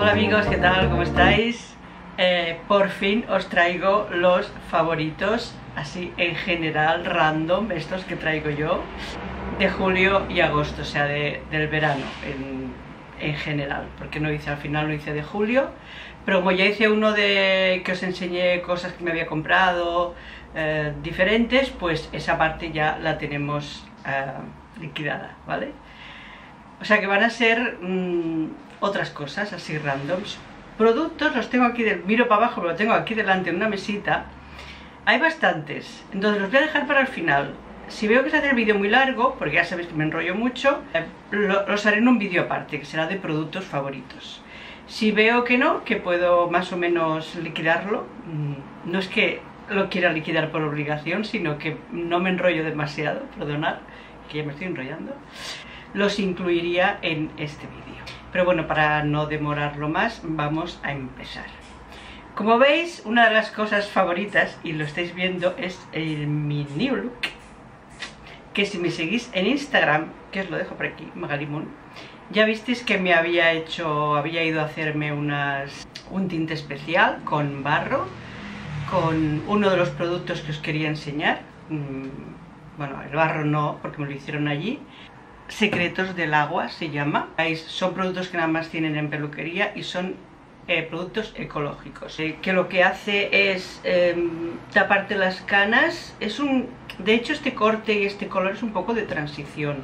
Hola amigos, ¿qué tal? ¿Cómo estáis? Por fin os traigo los favoritos, así en general, random, estos que traigo yo, de julio y agosto, o sea, del verano en general, porque no hice, al final no hice de julio, pero como ya hice uno de que os enseñé cosas que me había comprado, diferentes, pues esa parte ya la tenemos liquidada, ¿vale? O sea que van a ser otras cosas así randoms. Productos los tengo aquí, miro para abajo, pero lo tengo aquí delante en una mesita. Hay bastantes, entonces los voy a dejar para el final. Si veo que se hace el vídeo muy largo, porque ya sabéis que me enrollo mucho, los haré en un vídeo aparte, que será de productos favoritos. Si veo que no, que puedo más o menos liquidarlo, no es que lo quiera liquidar por obligación, sino que no me enrollo demasiado, perdonad, que ya me estoy enrollando, los incluiría en este vídeo. Pero bueno, para no demorarlo más, vamos a empezar. Como veis, una de las cosas favoritas, y lo estáis viendo, es mi new look, que si me seguís en Instagram, que os lo dejo por aquí, Magalimun, ya visteis que me había ido a hacerme un tinte especial con barro, con uno de los productos que os quería enseñar. Bueno, el barro no, porque me lo hicieron allí. Secretos del agua se llama. Son productos que nada más tienen en peluquería y son productos ecológicos, que lo que hace es taparte las canas. De hecho, este corte y este color es un poco de transición.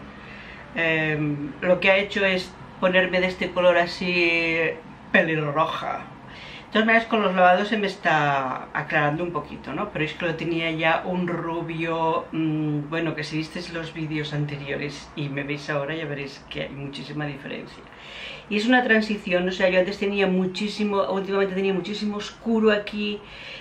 Lo que ha hecho es ponerme de este color así pelirroja. De todas maneras, con los lavados se me está aclarando un poquito, ¿no? Pero es que lo tenía ya un rubio, bueno, que si visteis los vídeos anteriores y me veis ahora ya veréis que hay muchísima diferencia. Y es una transición, o sea, yo antes tenía muchísimo, últimamente tenía muchísimo oscuro aquí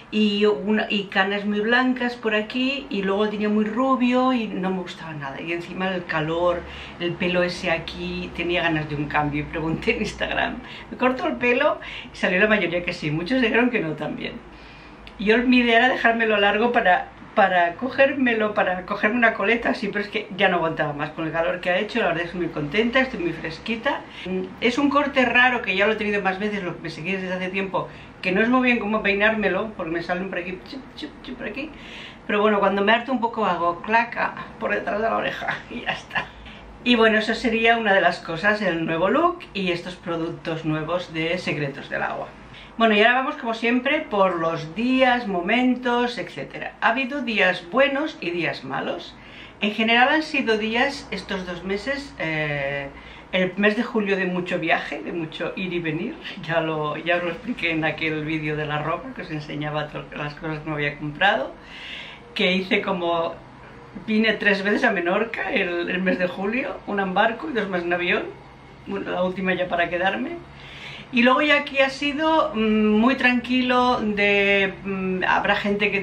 y canas muy blancas por aquí, y luego tenía muy rubio y no me gustaba nada. Y encima el calor, el pelo ese aquí, tenía ganas de un cambio y pregunté en Instagram, ¿me corto el pelo? Y salió la mayoría que sí, muchos dijeron que no también. Yo mi idea era dejármelo largo para cogerme una coleta así, pero es que ya no aguantaba más con el calor que ha hecho. La verdad es que estoy muy contenta, estoy muy fresquita. Es un corte raro que ya lo he tenido más veces, lo que me seguís desde hace tiempo, que no es muy bien cómo peinármelo, porque me salen por aquí, por aquí. Pero bueno, cuando me harto un poco hago claca por detrás de la oreja y ya está. Y bueno, eso sería una de las cosas, el nuevo look y estos productos nuevos de Secretos del Agua. Bueno, y ahora vamos como siempre por los días, momentos, etc. Ha habido días buenos y días malos. En general han sido días, estos 2 meses, el mes de julio de mucho viaje, de mucho ir y venir. Ya os lo expliqué en aquel vídeo de la ropa, que os enseñaba las cosas que me había comprado. Que hice como... Vine 3 veces a Menorca el mes de julio, una en barco y 2 más en avión. Bueno, la última ya para quedarme. Y luego ya aquí ha sido muy tranquilo. Habrá gente que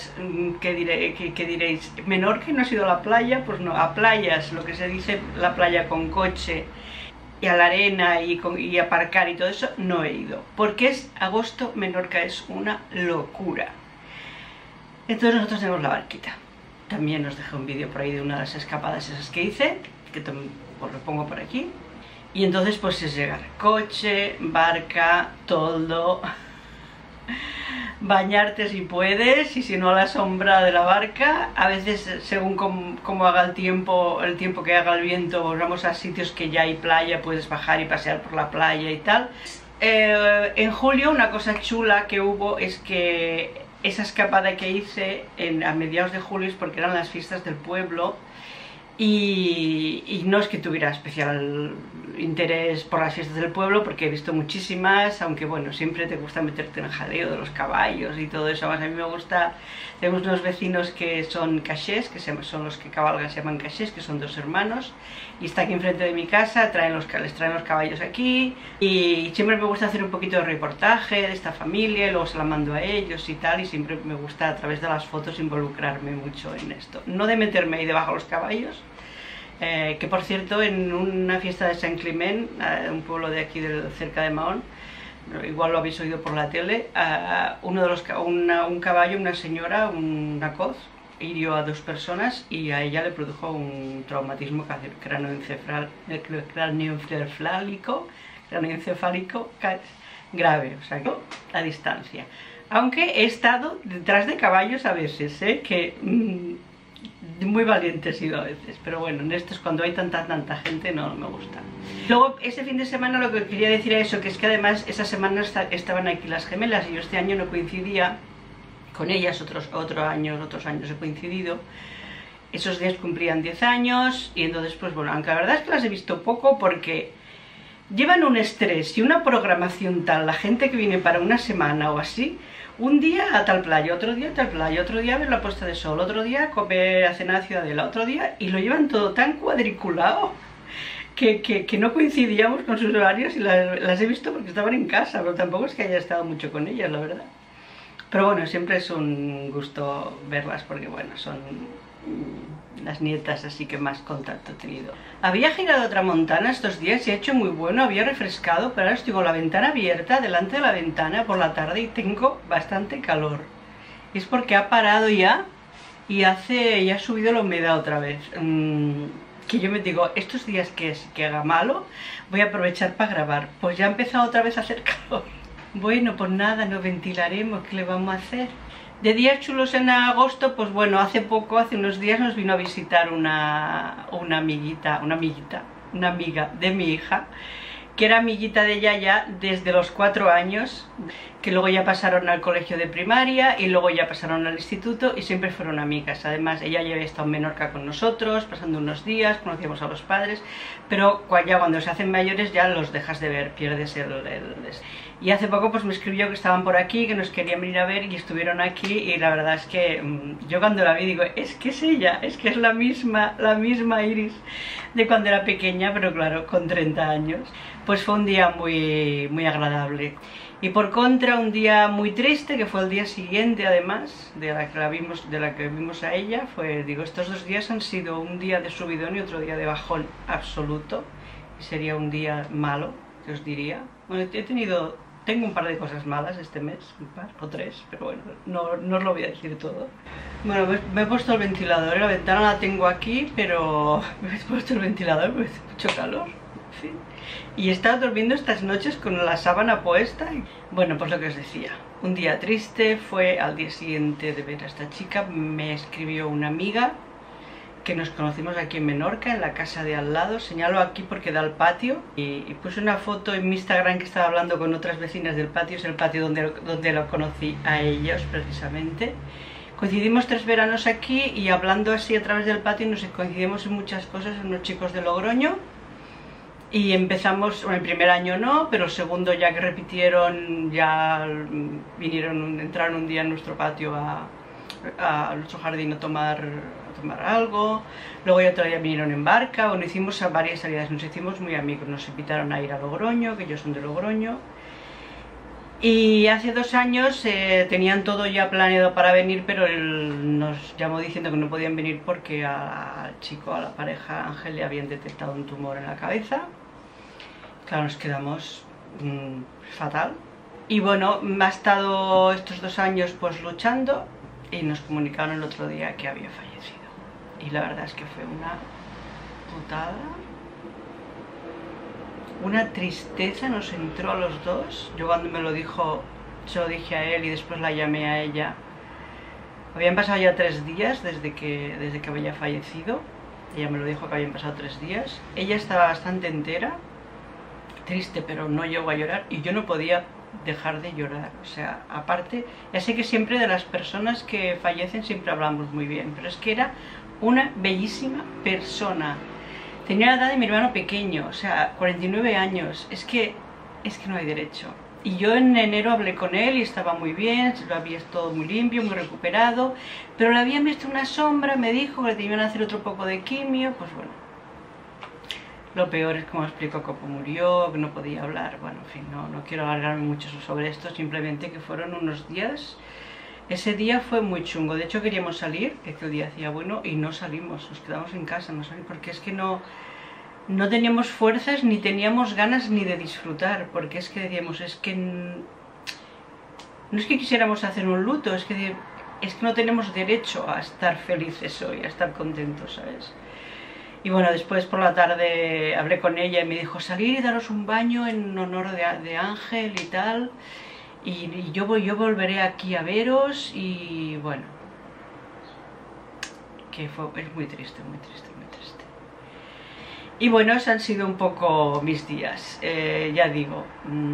diréis, Menorca y no ha sido a la playa. Pues no, a playas, lo que se dice la playa con coche y a la arena y aparcar y todo eso, no he ido. Porque es agosto, Menorca es una locura. Entonces nosotros tenemos la barquita. También os dejé un vídeo por ahí de una de las escapadas esas que hice, que os lo pongo por aquí. Y entonces pues es llegar coche, barca, toldo, bañarte si puedes, y si no a la sombra de la barca. A veces según cómo haga el tiempo que haga el viento, vamos a sitios que ya hay playa, puedes bajar y pasear por la playa y tal. En julio una cosa chula que hubo es que esa escapada que hice a mediados de julio es porque eran las fiestas del pueblo. Y no es que tuviera especial interés por las fiestas del pueblo, porque he visto muchísimas, aunque bueno, siempre te gusta meterte en el jaleo de los caballos y todo eso. Además, a mí me gusta, tenemos unos vecinos que son cachés, que son los que cabalgan, se llaman cachés, que son 2 hermanos, y está aquí enfrente de mi casa, les traen los caballos aquí, y siempre me gusta hacer un poquito de reportaje de esta familia, y luego se la mando a ellos y tal, y siempre me gusta a través de las fotos involucrarme mucho en esto. No de meterme ahí debajo de los caballos, que por cierto, en una fiesta de San Climent, un pueblo de aquí cerca de Mahón, igual lo habéis oído por la tele, un caballo, una señora, una coz, hirió a 2 personas y a ella le produjo un traumatismo craneoencefálico grave, o sea, que a distancia. Aunque he estado detrás de caballos a veces, que muy valiente he sido a veces, pero bueno, en estos cuando hay tanta gente no me gusta. Luego ese fin de semana lo que quería decir es eso, que es que además esa semana estaban aquí las gemelas y yo este año no coincidía con ellas, otros años he coincidido. Esos días cumplían 10 años y entonces pues bueno, aunque la verdad es que las he visto poco porque llevan un estrés y una programación tal, la gente que viene para una semana o así, un día a tal playa, otro día a tal playa, otro día a ver la puesta de sol, otro día a comer, a cenar a Ciudadela, otro día, y lo llevan todo tan cuadriculado que no coincidíamos con sus horarios y las he visto porque estaban en casa, pero tampoco es que haya estado mucho con ellas, la verdad. Pero bueno, siempre es un gusto verlas porque bueno, son las nietas así que más contacto he tenido. Había girado otra montana estos días y ha hecho muy bueno, había refrescado, pero ahora estoy con la ventana abierta, delante de la ventana por la tarde y tengo bastante calor. Y es porque ha parado ya y ha subido la humedad otra vez. Que yo me digo, estos días que haga malo, voy a aprovechar para grabar. Pues ya ha empezado otra vez a hacer calor. Bueno, pues nada, nos ventilaremos, ¿qué le vamos a hacer? De días chulos en agosto, pues bueno, hace unos días nos vino a visitar una amiga de mi hija, que era amiguita de ella ya desde los 4 años, que luego ya pasaron al colegio de primaria y luego ya pasaron al instituto y siempre fueron amigas. Además, ella ya había estado en Menorca con nosotros, pasando unos días, conocíamos a los padres, pero ya cuando se hacen mayores ya los dejas de ver, pierdes Y hace poco pues me escribió que estaban por aquí, que nos querían venir a ver y estuvieron aquí y la verdad es que yo cuando la vi digo, es que es ella, es que es la misma Iris de cuando era pequeña, pero claro, con 30 años. Pues fue un día muy agradable. Y por contra, un día muy triste, que fue el día siguiente además, de la que vimos a ella, digo, estos 2 días han sido un día de subidón y otro día de bajón absoluto. Y sería un día malo, que os diría. Bueno, tengo un par de cosas malas este mes, un par o 3, pero bueno, no os lo voy a decir todo. Bueno, me he puesto el ventilador, la ventana la tengo aquí, pero me he puesto el ventilador porque hace mucho calor, en fin. Y he estado durmiendo estas noches con la sábana puesta. Bueno, pues lo que os decía, un día triste fue al día siguiente de ver a esta chica. Me escribió una amiga que nos conocimos aquí en Menorca, en la casa de al lado, señalo aquí porque da al patio, y puse una foto en mi Instagram que estaba hablando con otras vecinas del patio, es el patio donde lo conocí a ellos precisamente. Coincidimos 3 veranos aquí y hablando así a través del patio nos coincidimos en muchas cosas, en unos chicos de Logroño, y empezamos, bueno, el primer año no, pero el segundo ya que repitieron, ya entraron un día en nuestro patio a nuestro jardín a tomar algo, luego ya todavía vinieron en barca, bueno, hicimos varias salidas, nos hicimos muy amigos, nos invitaron a ir a Logroño, que ellos son de Logroño, y hace 2 años tenían todo ya planeado para venir, pero él nos llamó diciendo que no podían venir porque al chico, a la pareja Ángel, le habían detectado un tumor en la cabeza. Claro, nos quedamos fatal, y bueno, ha estado estos 2 años pues luchando, y nos comunicaron el otro día que había fallecido. Y la verdad es que fue una putada, una tristeza nos entró a los dos. Yo cuando me lo dijo, se lo dije a él y después la llamé a ella. Habían pasado ya 3 días desde que había fallecido. Ella me lo dijo que habían pasado 3 días. Ella estaba bastante entera, triste, pero no llegó a llorar y yo no podía dejar de llorar. O sea, aparte, ya sé que siempre de las personas que fallecen siempre hablamos muy bien, pero es que era una bellísima persona. Tenía la edad de mi hermano pequeño, o sea, 49 años, es que no hay derecho. Y yo en enero hablé con él y estaba muy bien, lo había todo muy limpio, muy recuperado, pero le habían visto una sombra, me dijo que le tenían que hacer otro poco de quimio, pues bueno. Lo peor es como explicó cómo murió, que no podía hablar, bueno, en fin, no quiero alargarme mucho sobre esto, simplemente que fueron unos días. Ese día fue muy chungo, de hecho queríamos salir, que el día hacía bueno, y no salimos, nos quedamos en casa, no salimos, porque es que no teníamos fuerzas, ni teníamos ganas ni de disfrutar, porque es que decíamos, es que no es que quisiéramos hacer un luto, es que no tenemos derecho a estar felices hoy, a estar contentos, ¿sabes? Y bueno, después por la tarde hablé con ella y me dijo, salir y daros un baño en honor de Ángel y tal, y yo volveré aquí a veros, y bueno, es muy triste, muy triste, muy triste. Y bueno, esos han sido un poco mis días, ya digo,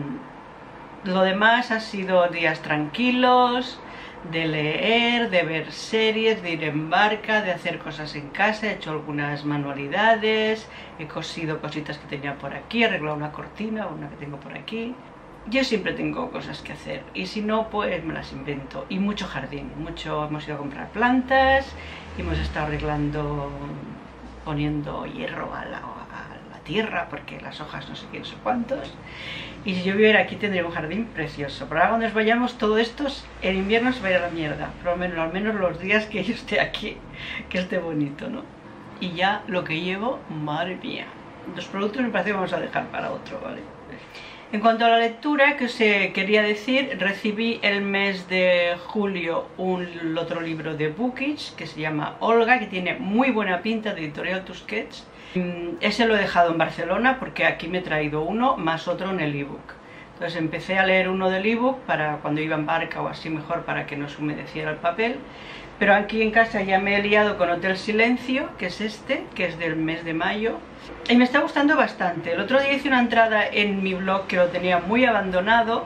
lo demás han sido días tranquilos, de leer, de ver series, de ir en barca, de hacer cosas en casa. He hecho algunas manualidades, he cosido cositas que tenía por aquí, he arreglado una cortina, una que tengo por aquí. Yo siempre tengo cosas que hacer, y si no, pues me las invento. Y mucho jardín, hemos ido a comprar plantas, hemos estado arreglando, poniendo hierro a la tierra, porque las hojas no sé qué, no sé cuántos. Y si yo viviera aquí tendría un jardín precioso. Pero ahora cuando nos vayamos, todo esto en invierno se va a ir a la mierda. Pero al menos los días que yo esté aquí, que esté bonito, ¿no? Y ya lo que llevo, madre mía. Los productos me parece que vamos a dejar para otro, ¿vale? En cuanto a la lectura, que os quería decir, recibí el mes de julio otro libro de Bookish que se llama Olga, que tiene muy buena pinta, de Editorial Tusquets. Ese lo he dejado en Barcelona porque aquí me he traído uno más otro en el ebook. Entonces empecé a leer uno del ebook para cuando iba en barca o así, mejor, para que no se humedeciera el papel. Pero aquí en casa ya me he liado con Hotel Silencio, que es este, que es del mes de mayo, y me está gustando bastante. El otro día hice una entrada en mi blog que lo tenía muy abandonado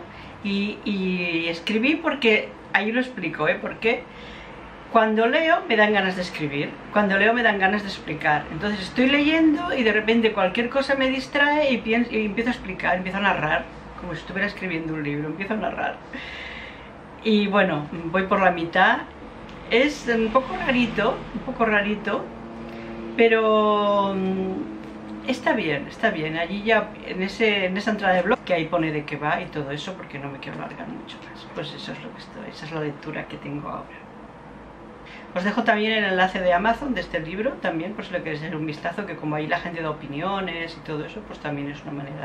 y escribí porque, ahí lo explico, porque cuando leo me dan ganas de escribir, cuando leo me dan ganas de explicar. Entonces estoy leyendo y de repente cualquier cosa me distrae y empiezo a explicar, empiezo a narrar, como si estuviera escribiendo un libro, empiezo a narrar. Y bueno, voy por la mitad. Es un poco rarito, pero está bien. Allí ya, en esa entrada de blog, que ahí pone de qué va y todo eso, porque no me quiero alargar mucho más. Pues eso es lo que estoy, esa es la lectura que tengo ahora. Os dejo también el enlace de Amazon de este libro, también, por si le queréis dar un vistazo, que como ahí la gente da opiniones y todo eso, pues también es una manera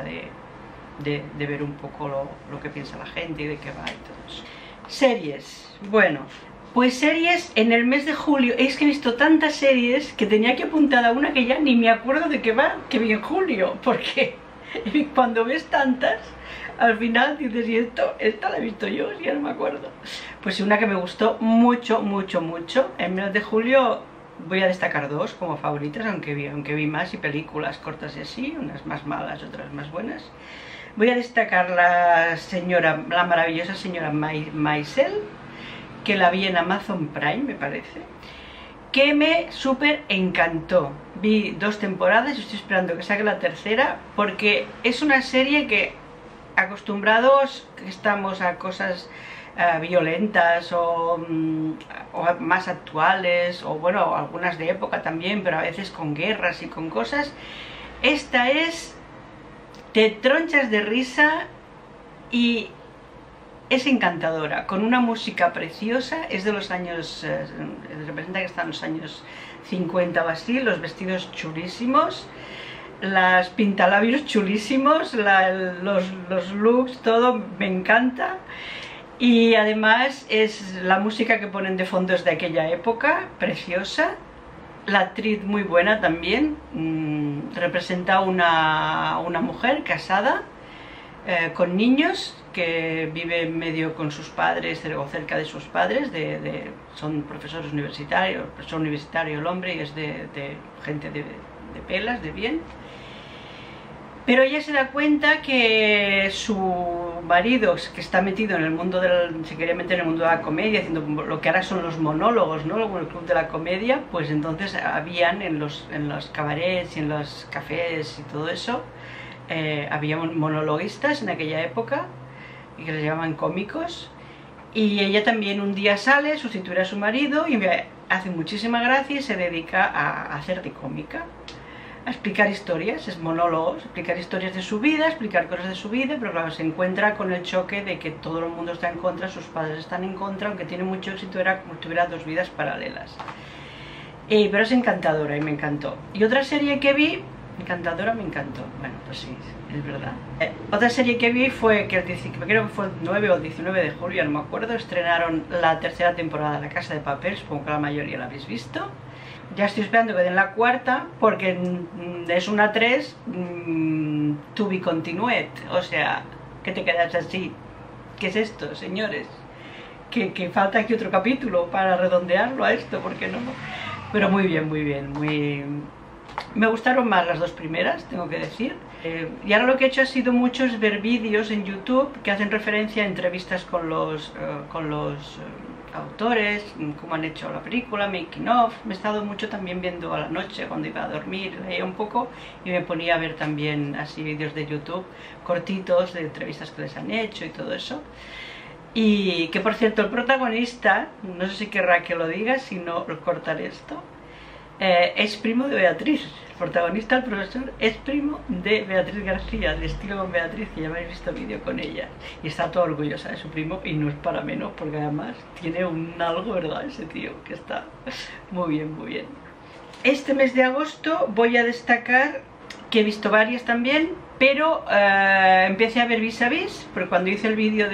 de ver un poco lo que piensa la gente y de qué va y todo eso. Series, bueno, pues series en el mes de julio, es que he visto tantas series que tenía que apuntar a una que ya ni me acuerdo de qué va, que vi en julio, porque cuando ves tantas, al final dices, ¿y esta la he visto yo? Ya no me acuerdo. Pues una que me gustó mucho, en mes de julio voy a destacar dos como favoritas, aunque vi más, y películas cortas y así, unas más malas, otras más buenas. Voy a destacar la maravillosa señora Maisel, que la vi en Amazon Prime, me parece, que me súper encantó. Vi 2 temporadas y estoy esperando que saque la tercera, porque es una serie que, acostumbrados que estamos a cosas violentas o más actuales, o bueno, algunas de época también, pero a veces con guerras y con cosas, esta te tronchas de risa y es encantadora, con una música preciosa. Es de los años, representa que están los años 50 o así, los vestidos chulísimos, las pintalabios chulísimos, los looks, todo me encanta. Y además es la música que ponen de fondo es de aquella época, preciosa. La actriz muy buena también, representa una mujer casada, con niños, que vive medio con sus padres o cerca de sus padres, son profesores universitarios, profesor universitario el hombre, y es de gente de pelas, de bien. Pero ella se da cuenta que su marido, que está metido en el mundo se quería meter en el mundo de la comedia, haciendo lo que ahora son los monólogos, ¿no? Como el club de la comedia, pues entonces habían en los cabarets y en los cafés y todo eso, había monologuistas en aquella época, y que les llamaban cómicos, y ella también un día sale, sustituye a su marido y me hace muchísima gracia y se dedica a hacer de cómica, a explicar historias, es monólogos, explicar historias de su vida, explicar cosas de su vida, pero claro, se encuentra con el choque de que todo el mundo está en contra, sus padres están en contra, aunque tiene mucho éxito, era como si tuviera 2 vidas paralelas. Pero es encantadora y me encantó. Y otra serie que vi, encantadora, me encantó, bueno, pues sí, es verdad. Otra serie que vi fue, creo que fue el 9 o el 19 de julio, no me acuerdo, estrenaron la tercera temporada de La Casa de Papel, supongo que la mayoría la habéis visto. ya estoy esperando que den la cuarta, porque es una 3, to be continued, o sea, que te quedas así. ¿Qué es esto, señores? Que falta aquí otro capítulo para redondearlo a esto, ¿por qué no? Pero muy bien, me gustaron más las dos primeras, tengo que decir. Y ahora lo que he hecho ha sido muchos ver vídeos en YouTube que hacen referencia a entrevistas con los autores, cómo han hecho la película, making of. Me he estado mucho también viendo a la noche cuando iba a dormir, leía un poco y me ponía a ver también así vídeos de YouTube cortitos de entrevistas que les han hecho y todo eso. Y que por cierto, el protagonista, no sé si querrá que lo diga, si no lo cortaré esto, es primo de Beatriz. El protagonista, el profesor, es primo de Beatriz García, de Estilo con Beatriz, que ya habéis visto vídeo con ella. Y está todo orgullosa de su primo y no es para menos, porque además tiene un algo, ¿verdad? Ese tío, que está muy bien. Este mes de agosto voy a destacar que he visto varias también, pero empecé a ver Vis a Vis, porque cuando hice el vídeo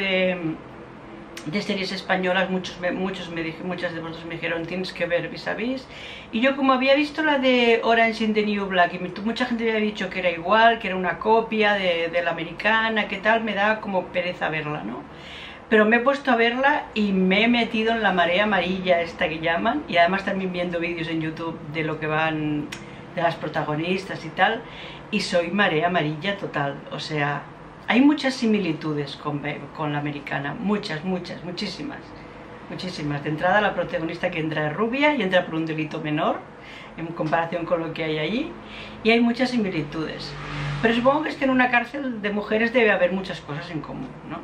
de series españolas, muchas de vosotros me dijeron tienes que ver Vis a Vis, y yo como había visto la de Orange is the New Black y mucha gente me había dicho que era igual, que era una copia de la americana, que tal, me da como pereza verla, ¿no? Pero me he puesto a verla y me he metido en la marea amarilla esta que llaman, y además también viendo vídeos en YouTube de lo que van, de las protagonistas y tal, y soy marea amarilla total, o sea, hay muchas similitudes con la americana, muchísimas. De entrada, la protagonista que entra es rubia y entra por un delito menor en comparación con lo que hay allí, y hay muchas similitudes. Pero supongo que es que en una cárcel de mujeres debe haber muchas cosas en común, ¿no?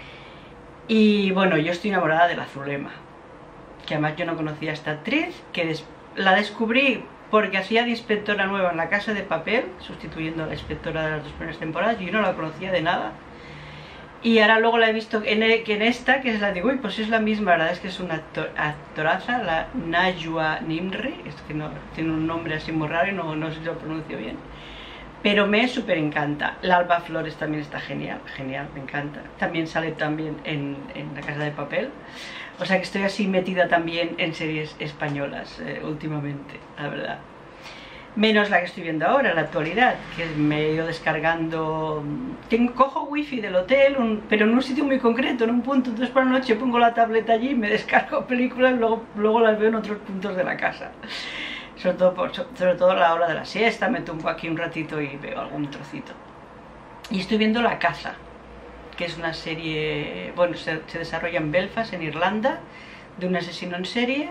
Y bueno, yo estoy enamorada de la Zulema, que además yo no conocía a esta actriz, que la descubrí porque hacía de inspectora nueva en La Casa de Papel, sustituyendo a la inspectora de las 2 primeras temporadas, y yo no la conocía de nada. Y ahora luego la he visto en esta, que es la de, uy, pues es la misma, la verdad es que es una actoraza, la Najwa Nimri, esto que no, tiene un nombre así muy raro y no sé si lo pronuncio bien, pero me súper encanta. La Alba Flores también está genial, me encanta. También sale también en La Casa de Papel. O sea que estoy así metida también en series españolas últimamente, la verdad. Menos la que estoy viendo ahora, en la actualidad, que me he ido descargando. Cojo wifi del hotel, pero en un sitio muy concreto, en un punto. Entonces por la noche pongo la tableta allí, me descargo películas, luego las veo en otros puntos de la casa. Sobre todo a la hora de la siesta, me tumbo aquí un ratito y veo algún trocito. Y estoy viendo La Caza, que es una serie, bueno, se desarrolla en Belfast, en Irlanda, de un asesino en serie,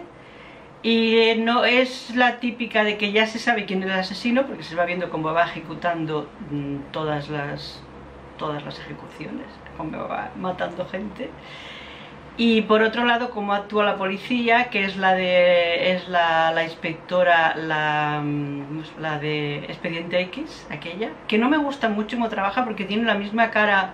y no es la típica de que ya se sabe quién es el asesino, porque se va viendo cómo va ejecutando todas las ejecuciones, cómo va matando gente. Y por otro lado, cómo actúa la policía, que es la inspectora, la de Expediente X, aquella, que no me gusta mucho cómo trabaja porque tiene la misma cara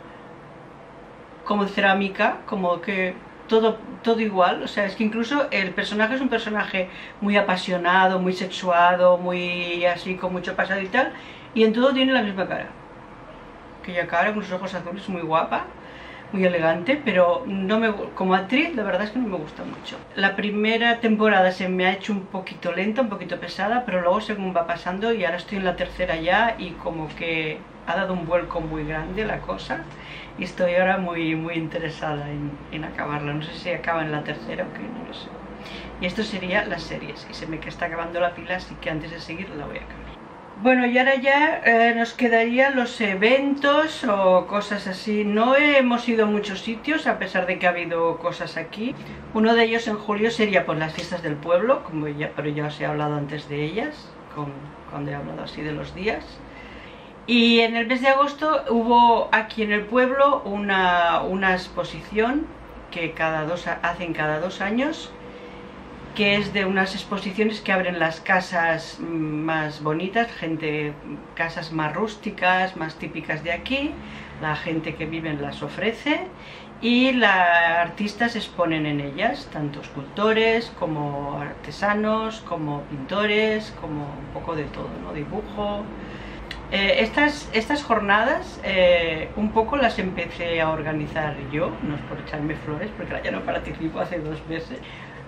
como cerámica, como que todo igual. O sea, es que incluso el personaje es un personaje muy apasionado, muy sexuado, muy así, con mucho pasado y tal, y en todo tiene la misma cara. Aquella cara con sus ojos azules, muy guapa, muy elegante, pero como actriz la verdad es que no me gusta mucho. La primera temporada se me ha hecho un poquito lenta, un poquito pesada, pero luego según va pasando, y ahora estoy en la tercera ya, y como que ha dado un vuelco muy grande la cosa, y estoy ahora muy interesada en acabarla. No sé si acaba en la tercera o qué, no lo sé. Y esto sería las series, y se me está acabando la pila, así que antes de seguir la voy a acabar. Bueno, y ahora ya nos quedarían los eventos o cosas así. No hemos ido a muchos sitios, a pesar de que ha habido cosas aquí. Uno de ellos en julio sería pues las fiestas del pueblo, pero ya os he hablado antes de ellas, cuando he hablado así de los días. Y en el mes de agosto hubo aquí en el pueblo una exposición que hacen cada 2 años, que es de unas exposiciones que abren las casas más bonitas, casas más rústicas, más típicas de aquí. La gente que vive las ofrece y los artistas exponen en ellas, tanto escultores como artesanos, como pintores, como un poco de todo, ¿no? Dibujo. Estas jornadas un poco las empecé a organizar yo, no es por echarme flores, porque ya no participo hace 2 meses,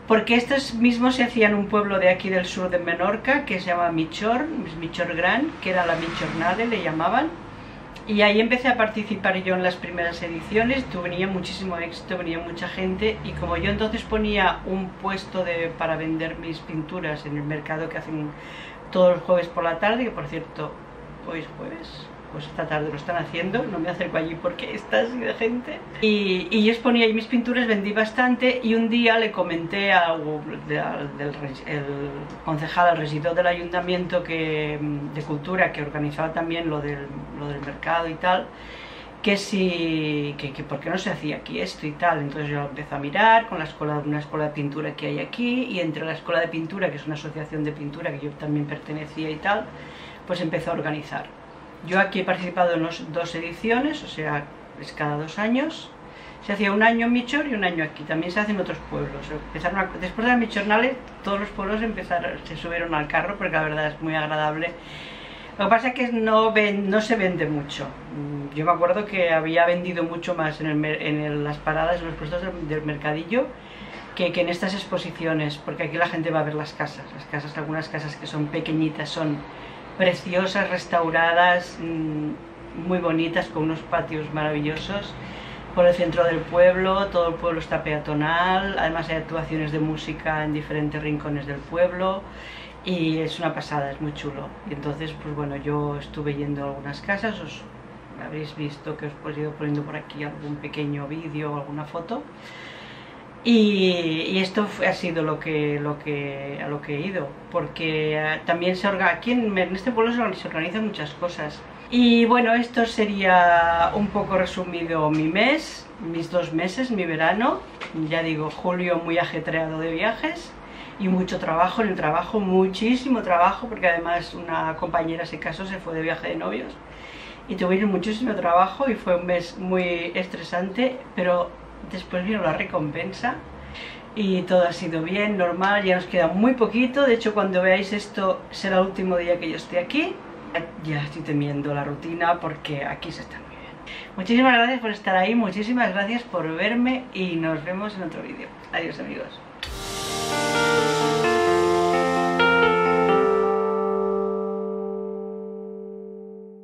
porque estos mismos se hacían en un pueblo de aquí del sur de Menorca que se llama Michor Gran, que era la Michornale, le llamaban. Y ahí empecé a participar yo en las primeras ediciones, venía muchísimo éxito, venía mucha gente, y como yo entonces ponía un puesto para vender mis pinturas en el mercado que hacen todos los jueves por la tarde, que por cierto, hoy es jueves, pues esta tarde lo están haciendo, no me acerco allí porque está así de gente. Y yo exponía ahí mis pinturas, vendí bastante, y un día le comenté al concejal, al regidor del ayuntamiento de cultura, que organizaba también lo del mercado y tal, que por qué no se hacía aquí esto y tal. Entonces yo empecé a mirar con una escuela de pintura que hay aquí, y entre la escuela de pintura, que es una asociación de pintura que yo también pertenecía y tal, pues empecé a organizar. Yo aquí he participado en las 2 ediciones, o sea, es cada 2 años. Se hacía un año en Michor y un año aquí. También se hace en otros pueblos. Después de la Michornale, todos los pueblos se subieron al carro, porque la verdad es muy agradable. Lo que pasa es que no se vende mucho. Yo me acuerdo que había vendido mucho más en las paradas, en los puestos del mercadillo, que en estas exposiciones, porque aquí la gente va a ver las casas. Algunas casas que son pequeñitas, son preciosas, restauradas, muy bonitas, con unos patios maravillosos por el centro del pueblo. Todo el pueblo está peatonal, además hay actuaciones de música en diferentes rincones del pueblo, y es una pasada, es muy chulo. Y entonces, pues bueno, yo estuve yendo a algunas casas, habréis visto que os he ido poniendo por aquí algún pequeño vídeo o alguna foto. Y esto ha sido a lo que he ido, porque también aquí en este pueblo se organizan muchas cosas. Y bueno, esto sería un poco resumido mis 2 meses, mi verano. Ya digo, julio muy ajetreado de viajes y mucho trabajo. En el trabajo, muchísimo trabajo, porque además una compañera se casó, se fue de viaje de novios, y tuvimos muchísimo trabajo, y fue un mes muy estresante, pero después vino la recompensa y todo ha sido bien, normal. Ya nos queda muy poquito. De hecho, cuando veáis esto será el último día que yo esté aquí. Ya estoy temiendo la rutina, porque aquí se está muy bien. Muchísimas gracias por estar ahí, muchísimas gracias por verme, y nos vemos en otro vídeo. Adiós, amigos.